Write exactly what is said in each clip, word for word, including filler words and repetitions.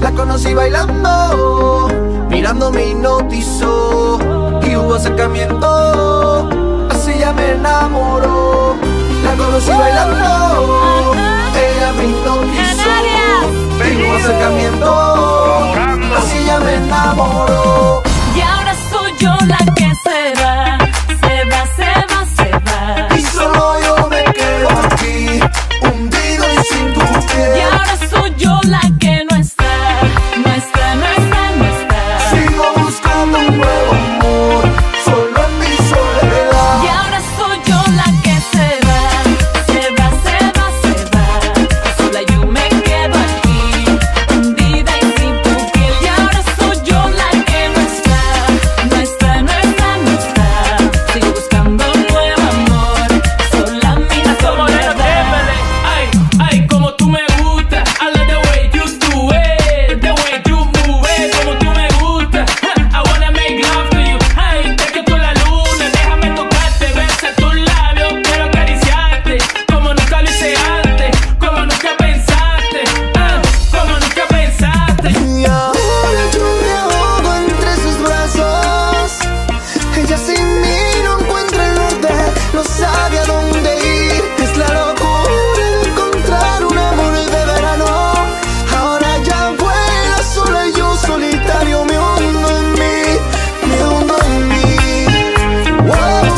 La conocí bailando, mirando me hipnotizó y hubo acercamiento, así ya me enamoró. La conocí bailando, ella me hipnotizó y hubo acercamiento, así ya me enamoró. Y ahora soy yo la que se va, se va, se va, se va. Y solo yo me quedo aquí, hundido y sin tu piel. Y ahora soy yo la que no está, no está, no está, no está. Sigo buscando un nuevo amor, solo en mi soledad. Y ahora soy yo la que se va, se va, se va, se va. Sola yo me quedo aquí, hundida y sin tu piel. Y ahora soy yo la que no está, no está, no está, no está. Sigo buscando un nuevo amor, sola mi soledad. Ay, ay, como tú me gusta. I love the way you do it, the way you move it, como tú me gusta. I wanna make love to you. Ay, te que tú la luna, déjame tocarte, besar tus labios, quiero acariciarte, como nunca lo hice antes, como nunca pensaste, ah, como nunca pensaste. Y ahora yo me ahogo entre sus brazos. Ella sin mí no encuentra el norte, no sabe a dónde ir. Es la locura de encontrar un amor de verano. Ahora ya vuela sola y yo solitario me hundo en mí, me hundo en mí. Wow,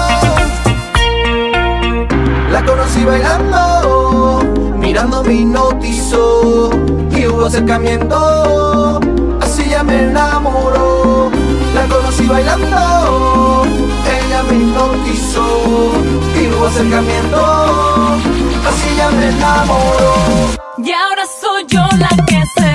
wow. La conocí bailando, mirando me hipnotizó y hubo acercamiento, así ya me enamoró. La conocí bailando, ella me hipnotizó y hubo acercamiento, así ya me enamoró. Y ahora soy yo la que se